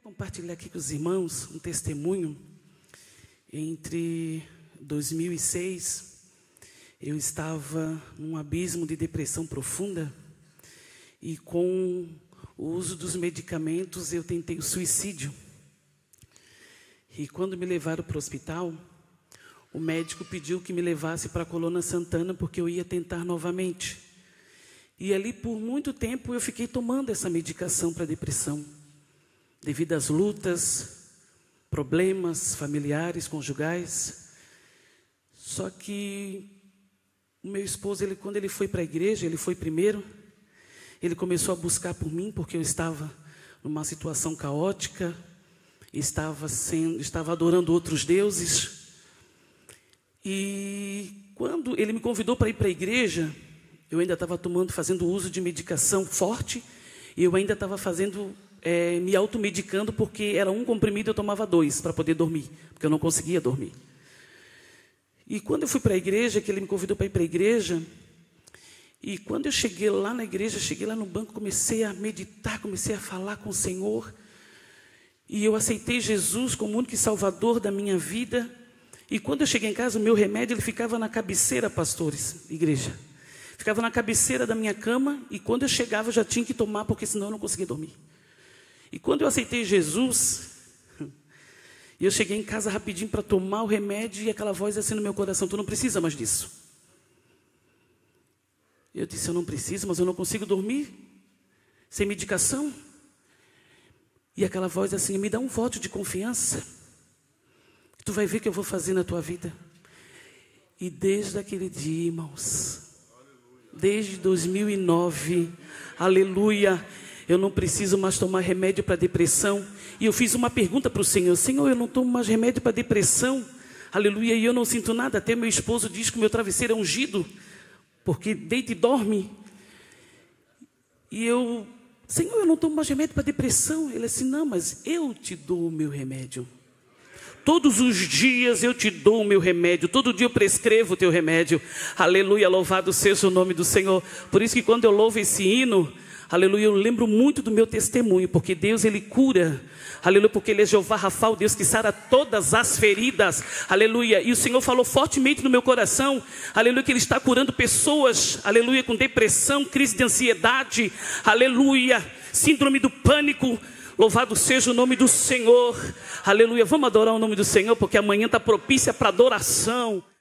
Compartilhar aqui com os irmãos um testemunho. Entre 2006, eu estava num abismo de depressão profunda e com o uso dos medicamentos eu tentei o suicídio. E quando me levaram para o hospital, o médico pediu que me levasse para a Colônia Santana porque eu ia tentar novamente. E ali por muito tempo eu fiquei tomando essa medicação para depressão. Devido às lutas, problemas familiares, conjugais. Só que o meu esposo, quando ele foi para a igreja, ele foi primeiro, ele começou a buscar por mim, porque eu estava numa situação caótica, estava adorando outros deuses. E quando ele me convidou para ir para a igreja, eu ainda estava fazendo uso de medicação forte, e eu ainda estava me automedicando, porque era um comprimido, eu tomava 2 para poder dormir, porque eu não conseguia dormir. E quando eu fui para a igreja, que ele me convidou para ir para a igreja, e quando eu cheguei lá na igreja, cheguei lá no banco, comecei a meditar, comecei a falar com o Senhor, e eu aceitei Jesus como único e salvador da minha vida. E quando eu cheguei em casa, o meu remédio, ele ficava na cabeceira, pastores, igreja. Ficava na cabeceira da minha cama, e quando eu chegava, eu já tinha que tomar, porque senão eu não conseguia dormir. E quando eu aceitei Jesus, eu cheguei em casa rapidinho para tomar o remédio, e aquela voz assim no meu coração: tu não precisa mais disso. Eu disse: eu não preciso, mas eu não consigo dormir sem medicação. E aquela voz assim: me dá um voto de confiança, tu vai ver o que eu vou fazer na tua vida. E desde aquele dia, irmãos, desde 2009, aleluia, eu não preciso mais tomar remédio para depressão. E eu fiz uma pergunta para o Senhor: Senhor, eu não tomo mais remédio para depressão, aleluia, e eu não sinto nada. Até meu esposo diz que o meu travesseiro é ungido, porque deita e dorme. E eu: Senhor, eu não tomo mais remédio para depressão. Ele assim: não, mas eu te dou o meu remédio. Todos os dias eu te dou o meu remédio, todo dia eu prescrevo o teu remédio. Aleluia, louvado seja o nome do Senhor. Por isso que quando eu louvo esse hino, aleluia, eu lembro muito do meu testemunho, porque Deus, Ele cura, aleluia, porque Ele é Jeová Rafa, o Deus que sara todas as feridas, aleluia. E o Senhor falou fortemente no meu coração, aleluia, que Ele está curando pessoas, aleluia, com depressão, crise de ansiedade, aleluia, síndrome do pânico. Louvado seja o nome do Senhor, aleluia. Vamos adorar o nome do Senhor, porque amanhã está propícia para adoração.